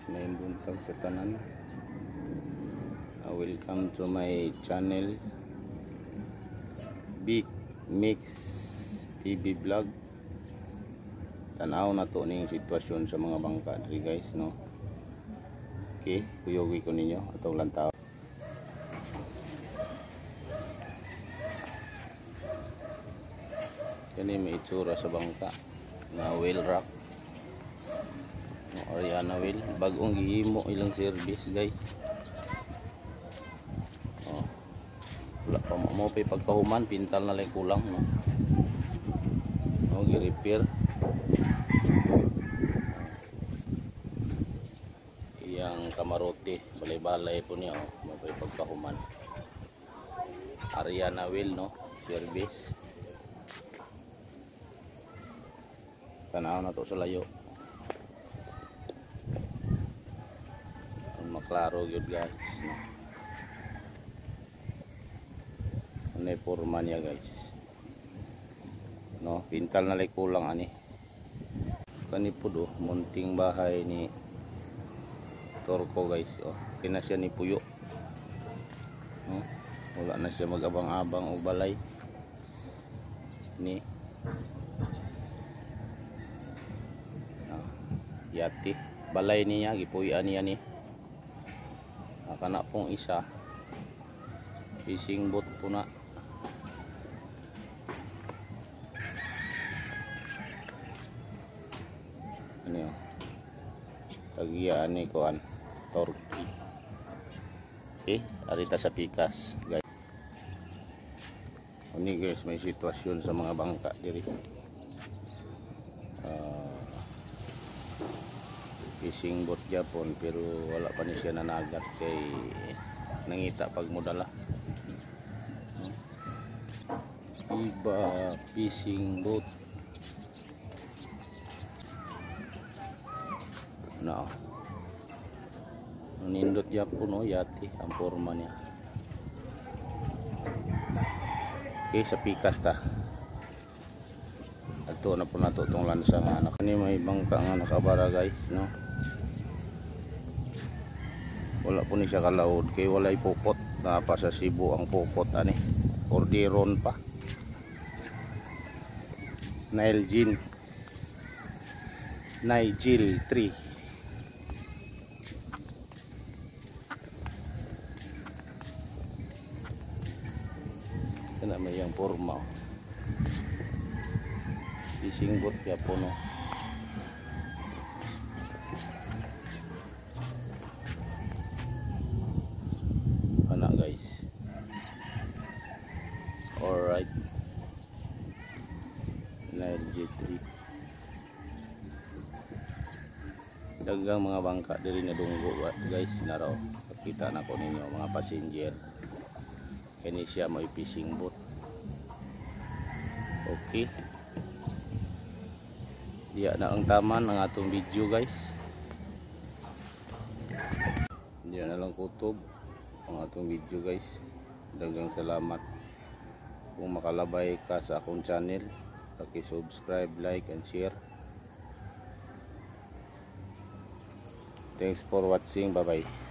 may buntag sa tanan. Welcome to my channel, Big Mix TV Vlog. Tanaw na to ning sitwasyon sa mga bangka diri guys, no. Okay, kuyogi ko ninyo atong lantaw. Kani may itsura sa bangka na whale rock, Ariana whale, bagong gihimo ilang service guys. Wala pa mo pa pagkahuman, pintal na lang kulang, no. Gi-repair iyang kamarote, balay-balay po niya, mo pa pagkahuman. Ariana whale, no, service. Tanaw na to sa layo. Maklaro gyud guys, no. Ano porma niya guys, no, pintal na lay kulang ani. Kani po do munting bahay ni Torko guys, kina siya ni puyo, no? Wala na siya magabang-abang o balay ni yati, balay niya gipuy-an niya ni. Kana pong isa fishing boat po na. Ano yun, tagiyaan ni kuan Turkey. Okay, arita sa pikas guys. Ini guys, may sitwasyon sa mga bangka diri. Fishing boat Japon pero wala pa ni siya nanagat kay nangita pag modala. Iba fishing boat na nindot Japon, yati ang forma niya. Okay, sa pikas ta ato na po nato itong lansa nga anak ni may bangka nga nakabara guys, no. Wala po ni siya kalaod kay walay pupot, na pa sa Cebu ang pupot ani, orderon pa. Nigel 3. Kana may yang forma, fishing boat Japon, no. Kana guys, alright, Nigel 3. Dagang mga bangka diri na dunggo guys, naraw kita na ko ninyo mga passenger. Kani siya may fishing boat. Okay, diya na ang taman ng atong video guys. Diya na lang kutob ang atong video guys. Dagang salamat kung makalabay ka sa akong channel. Paki-subscribe, like and share. Thanks for watching. Bye bye.